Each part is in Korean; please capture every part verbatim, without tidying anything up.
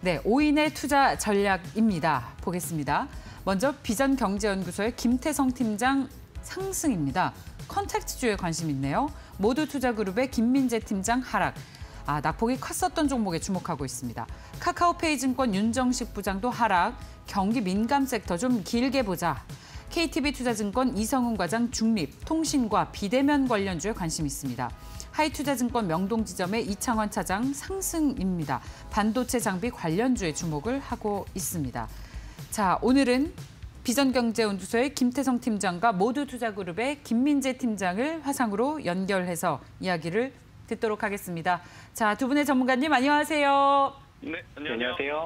네, 오인의 투자 전략입니다. 보겠습니다. 먼저 비전경제연구소의 김태성 팀장 상승입니다. 컨택트주에 관심 있네요. 모두투자그룹의 김민재 팀장 하락. 아, 낙폭이 컸었던 종목에 주목하고 있습니다. 카카오페이증권 윤정식 부장도 하락. 경기 민감 섹터 좀 길게 보자. 케이티비투자증권 이성훈 과장 중립, 통신과 비대면 관련주에 관심 있습니다. 하이투자증권 명동지점의 이창원 차장 상승입니다. 반도체 장비 관련주에 주목을 하고 있습니다. 자, 오늘은 비전경제연구소의 김태성 팀장과 모두투자그룹의 김민재 팀장을 화상으로 연결해서 이야기를 듣도록 하겠습니다. 자, 두 분의 전문가님 안녕하세요. 네, 안녕하세요.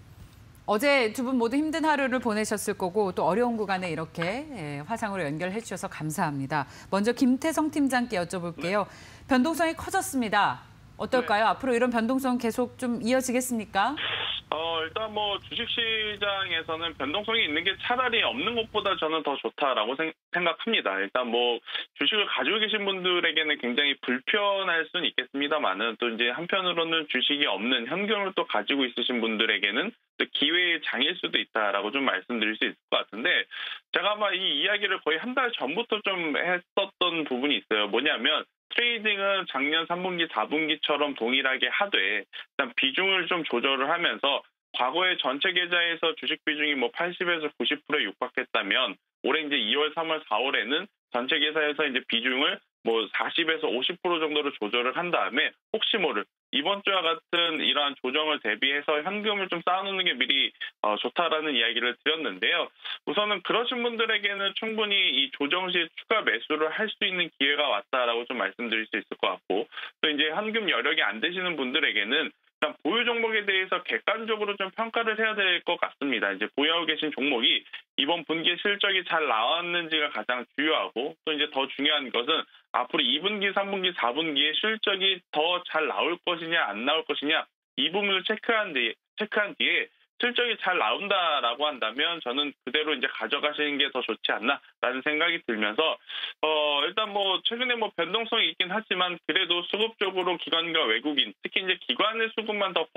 어제 두 분 모두 힘든 하루를 보내셨을 거고 또 어려운 구간에 이렇게 화상으로 연결해 주셔서 감사합니다. 먼저 김태성 팀장께 여쭤볼게요. 네. 변동성이 커졌습니다. 어떨까요? 네. 앞으로 이런 변동성 계속 좀 이어지겠습니까? 어, 일단 뭐 주식시장에서는 변동성이 있는 게 차라리 없는 것보다 저는 더 좋다라고 생, 생각합니다. 일단 뭐 주식을 가지고 계신 분들에게는 굉장히 불편할 수는 있겠습니다만은 또 이제 한편으로는 주식이 없는 현금을 또 가지고 있으신 분들에게는 또 기회의 장일 수도 있다라고 좀 말씀드릴 수 있을 것 같은데 제가 아마 이 이야기를 거의 한 달 전부터 좀 했었던 부분이 있어요. 뭐냐면 트레이딩은 작년 삼 분기, 사 분기처럼 동일하게 하되 일단 비중을 좀 조절을 하면서 과거에 전체 계좌에서 주식 비중이 뭐 팔십에서 구십 퍼센트에 육박했다면 올해 이제 이월, 삼월, 사월에는 전체 계좌에서 이제 비중을 뭐 사십에서 오십 퍼센트 정도로 조절을 한 다음에 혹시 모를 이번 주와 같은 이러한 조정을 대비해서 현금을 좀 쌓아놓는 게 미리 어, 좋다라는 이야기를 드렸는데요. 우선은 그러신 분들에게는 충분히 이 조정 시 추가 매수를 할 수 있는 기회가 왔다라고 좀 말씀드릴 수 있을 것 같고 또 이제 현금 여력이 안 되시는 분들에게는 일단 보유 종목에 대해서 객관적으로 좀 평가를 해야 될 것 같습니다. 이제 보유하고 계신 종목이 이번 분기에 실적이 잘 나왔는지가 가장 중요하고 또 이제 더 중요한 것은 앞으로 이 분기, 삼 분기, 사 분기에 실적이 더 잘 나올 것이냐 안 나올 것이냐 이 부분을 체크한 뒤에 체크한 뒤에 실적이 잘 나온다라고 한다면 저는 그대로 이제 가져가시는 게 더 좋지 않나라는 생각이 들면서 어 일단 뭐 최근에 뭐 변동성이 있긴 하지만 그래도 수급적으로 기관과 외국인 특히 이제 기관의 수급만 더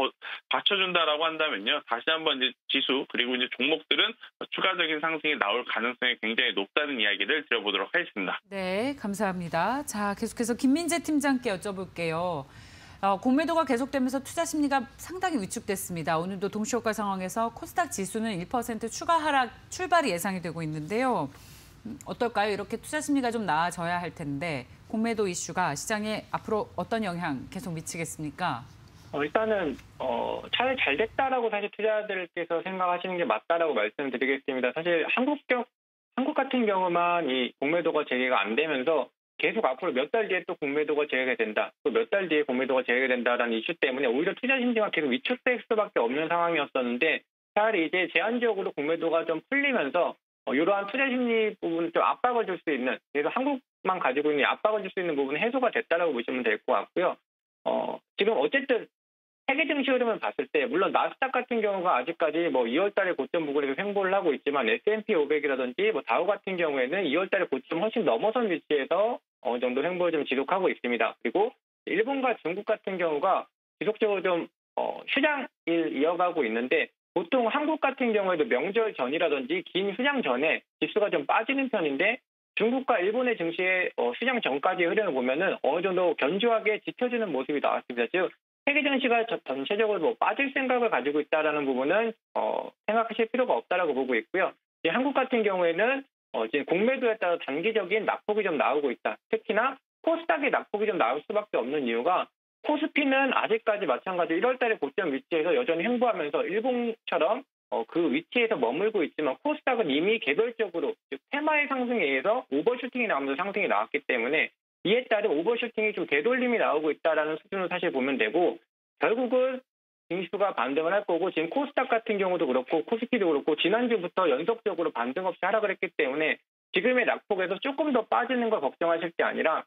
받쳐준다라고 한다면요 다시 한번 이제 지수 그리고 이제 종목들은 추가적인 상승이 나올 가능성이 굉장히 높다는 이야기를 드려보도록 하겠습니다. 네, 감사합니다. 자, 계속해서 김민재 팀장께 여쭤볼게요. 어, 공매도가 계속되면서 투자 심리가 상당히 위축됐습니다. 오늘도 동시효과 상황에서 코스닥 지수는 일 퍼센트 추가 하락 출발이 예상이 되고 있는데요. 어떨까요? 이렇게 투자 심리가 좀 나아져야 할 텐데 공매도 이슈가 시장에 앞으로 어떤 영향 계속 미치겠습니까? 어, 일단은 어, 차라리 잘 됐다라고 사실 투자자들께서 생각하시는 게 맞다라고 말씀드리겠습니다. 사실 한국 경 한국 같은 경우만 이 공매도가 재개가 안 되면서 계속 앞으로 몇 달 뒤에 또 공매도가 재개가 된다. 또 몇 달 뒤에 공매도가 재개가 된다라는 이슈 때문에 오히려 투자 심리가 계속 위축될 수밖에 없는 상황이었었는데 차라리 이제 제한적으로 공매도가 좀 풀리면서 어, 이러한 투자 심리 부분을 좀 압박을 줄 수 있는 그래서 한국만 가지고 있는 압박을 줄 수 있는 부분은 해소가 됐다라고 보시면 될 것 같고요. 어, 지금 어쨌든 세계 증시 흐름을 봤을 때 물론 나스닥 같은 경우가 아직까지 뭐 이월 달에 고점 부근에서 횡보를 하고 있지만 에스 앤 피 오백이라든지 뭐 다우 같은 경우에는 이월 달에 고점 훨씬 넘어선 위치에서 어느 정도 횡보를 좀 지속하고 있습니다. 그리고 일본과 중국 같은 경우가 지속적으로 좀 어, 휴장을 이어가고 있는데 보통 한국 같은 경우에도 명절 전이라든지 긴 휴장 전에 지수가 좀 빠지는 편인데 중국과 일본의 증시의 어, 휴장 전까지의 흐름을 보면은 어느 정도 견조하게 지켜지는 모습이 나왔습니다. 즉 세계 증시가 전체적으로 뭐 빠질 생각을 가지고 있다라는 부분은 어, 생각하실 필요가 없다라고 보고 있고요. 이제 한국 같은 경우에는 어, 지금 공매도에 따라 단기적인 낙폭이 좀 나오고 있다. 특히나 코스닥의 낙폭이 좀 나올 수밖에 없는 이유가 코스피는 아직까지 마찬가지로 일월 달에 고점 위치에서 여전히 횡보하면서 일봉처럼 어, 그 위치에서 머물고 있지만 코스닥은 이미 개별적으로 즉 테마의 상승에 의해서 오버슈팅이 나오면서 상승이 나왔기 때문에 이에 따른 오버슈팅이 좀 되돌림이 나오고 있다는 수준으로 사실 보면 되고 결국은 지수가 반등을 할 거고 지금 코스닥 같은 경우도 그렇고 코스피도 그렇고 지난주부터 연속적으로 반등 없이 하락을 했기 때문에 지금의 낙폭에서 조금 더 빠지는 걸 걱정하실 게 아니라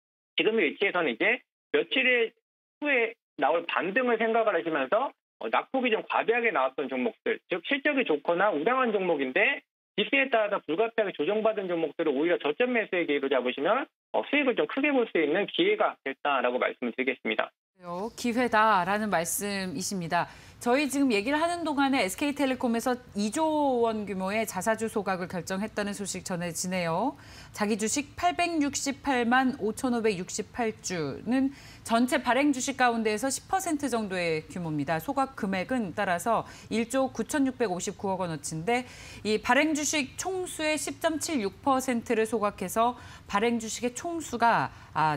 지금의 위치에서는 이제 며칠 후에 나올 반등을 생각을 하시면서 어, 낙폭이 좀 과대하게 나왔던 종목들 즉 실적이 좋거나 우량한 종목인데 지수에 따라서 불가피하게 조정받은 종목들을 오히려 저점 매수의 기회로 잡으시면 어, 수익을 좀 크게 볼 수 있는 기회가 됐다라고 말씀을 드리겠습니다. 기회다라는 말씀이십니다. 저희 지금 얘기를 하는 동안에 에스케이텔레콤에서 이조 원 규모의 자사주 소각을 결정했다는 소식 전해지네요. 자기 주식 팔백육십팔만 오천오백육십팔 주는 전체 발행 주식 가운데에서 십 퍼센트 정도의 규모입니다. 소각 금액은 따라서 일조 구천육백오십구억 원어치인데 이 발행 주식 총수의 십 점 칠육 퍼센트를 소각해서 발행 주식의 총수가 아,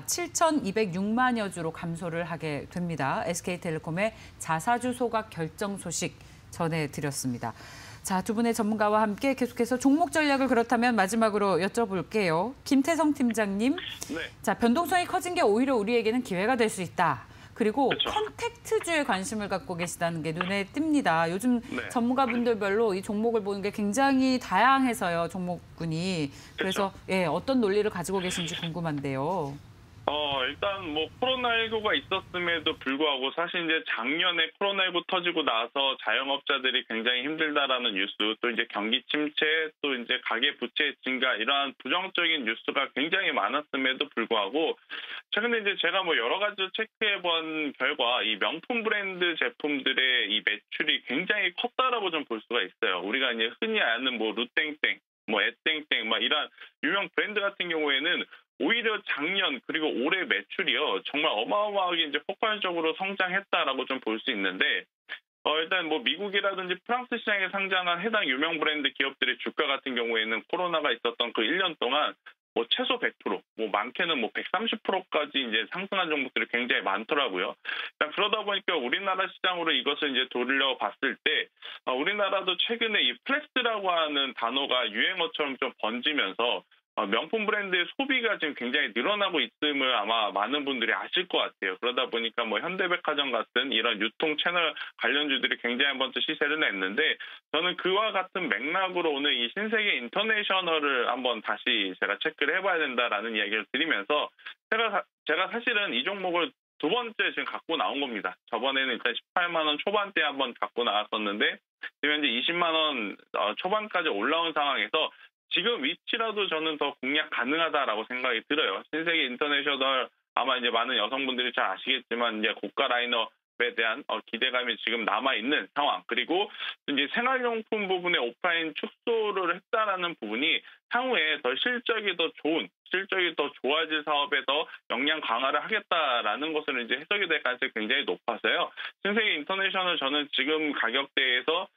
칠천이백육만여 주로 감소를 하게 됩니다. 에스케이텔레콤의 자사주 소각 결정 소식 전해드렸습니다. 자, 두 분의 전문가와 함께 계속해서 종목 전략을 그렇다면 마지막으로 여쭤볼게요. 김태성 팀장님, 네. 자, 변동성이 커진 게 오히려 우리에게는 기회가 될 수 있다. 그리고 그렇죠. 컨택트주에 관심을 갖고 계시다는 게 눈에 띕니다. 요즘 네. 전문가분들별로 이 종목을 보는 게 굉장히 다양해서요, 종목군이. 그래서 그렇죠. 예, 어떤 논리를 가지고 계신지 궁금한데요. 어, 일단 뭐 코로나십구가 있었음에도 불구하고 사실 이제 작년에 코로나십구 터지고 나서 자영업자들이 굉장히 힘들다라는 뉴스, 또 이제 경기 침체, 또 이제 가계 부채 증가 이러한 부정적인 뉴스가 굉장히 많았음에도 불구하고 최근에 이제 제가 뭐 여러 가지 체크해 본 결과 이 명품 브랜드 제품들의 이 매출이 굉장히 컸다라고 좀 볼 수가 있어요. 우리가 이제 흔히 아는 뭐 루땡땡, 뭐 에땡땡, 막 이런 유명 브랜드 같은 경우에는 오히려 작년 그리고 올해 매출이요 정말 어마어마하게 이제 폭발적으로 성장했다라고 좀 볼 수 있는데 어 일단 뭐 미국이라든지 프랑스 시장에 상장한 해당 유명 브랜드 기업들의 주가 같은 경우에는 코로나가 있었던 그 일 년 동안 뭐 최소 백 퍼센트, 뭐 많게는 뭐 백삼십 퍼센트까지 이제 상승한 종목들이 굉장히 많더라고요. 그러다 보니까 우리나라 시장으로 이것을 이제 돌려봤을 때 어, 우리나라도 최근에 이 플렉스라고 하는 단어가 유행어처럼 좀 번지면서 명품 브랜드의 소비가 지금 굉장히 늘어나고 있음을 아마 많은 분들이 아실 것 같아요. 그러다 보니까 뭐 현대백화점 같은 이런 유통 채널 관련주들이 굉장히 한 번쯤 시세를 냈는데 저는 그와 같은 맥락으로 오늘 이 신세계 인터내셔널을 한번 다시 제가 체크를 해봐야 된다라는 이야기를 드리면서 제가, 제가 사실은 이 종목을 두 번째 지금 갖고 나온 겁니다. 저번에는 일단 십팔만 원 초반대에 한번 갖고 나왔었는데 지금 현재 이십만 원 초반까지 올라온 상황에서 지금 위치라도 저는 더 공략 가능하다라고 생각이 들어요. 신세계 인터내셔널 아마 이제 많은 여성분들이 잘 아시겠지만 이제 고가 라인업에 대한 기대감이 지금 남아있는 상황. 그리고 이제 생활용품 부분의 오프라인 축소를 했다라는 부분이 향후에 더 실적이 더 좋은, 실적이 더 좋아질 사업에 더 역량 강화를 하겠다라는 것을 이제 해석이 될 가능성이 굉장히 높아서요. 신세계 인터내셔널 저는 지금 가격대에서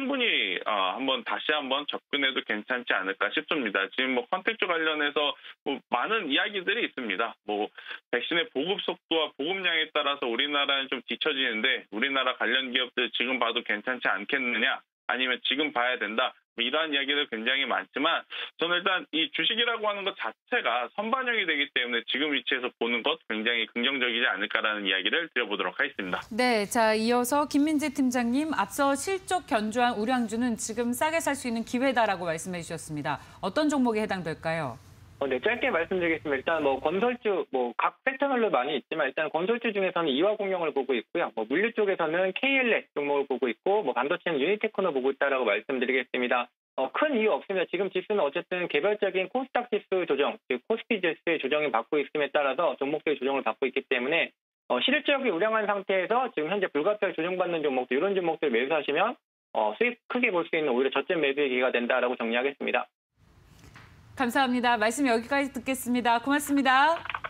충분히 어, 한번 다시 한번 접근해도 괜찮지 않을까 싶습니다. 지금 뭐 컨택트 관련해서 뭐 많은 이야기들이 있습니다. 뭐 백신의 보급 속도와 보급량에 따라서 우리나라는 좀 뒤처지는데 우리나라 관련 기업들 지금 봐도 괜찮지 않겠느냐? 아니면 지금 봐야 된다. 뭐 이러한 이야기들 굉장히 많지만 저는 일단 이 주식이라고 하는 것 자체가 선반영이 되기 때문에 지금 위치에서 보는 것 굉장히 긍정적이지 않을까라는 이야기를 드려보도록 하겠습니다. 네, 자 이어서 김민재 팀장님 앞서 실적 견조한 우량주는 지금 싸게 살 수 있는 기회다라고 말씀해 주셨습니다. 어떤 종목에 해당될까요? 어, 네, 짧게 말씀드리겠습니다. 일단 뭐 건설주, 뭐 각 섹터별로 많이 있지만 일단 건설주 중에서는 이화공명을 보고 있고요. 뭐 물류 쪽에서는 케이엘엑 종목을 보고 있고, 뭐 반도체는 유니테크노 보고 있다라고 말씀드리겠습니다. 어, 큰 이유 없습니다. 지금 지수는 어쨌든 개별적인 코스닥 지수 조정, 즉 코스피 지수의 조정이 받고 있음에 따라서 종목들의 조정을 받고 있기 때문에 어, 실적이 우량한 상태에서 지금 현재 불가피하게 조정받는 종목들, 이런 종목들 매수하시면 어, 수익 크게 볼 수 있는 오히려 저점 매수의 기회가 된다라고 정리하겠습니다. 감사합니다. 말씀 여기까지 듣겠습니다. 고맙습니다.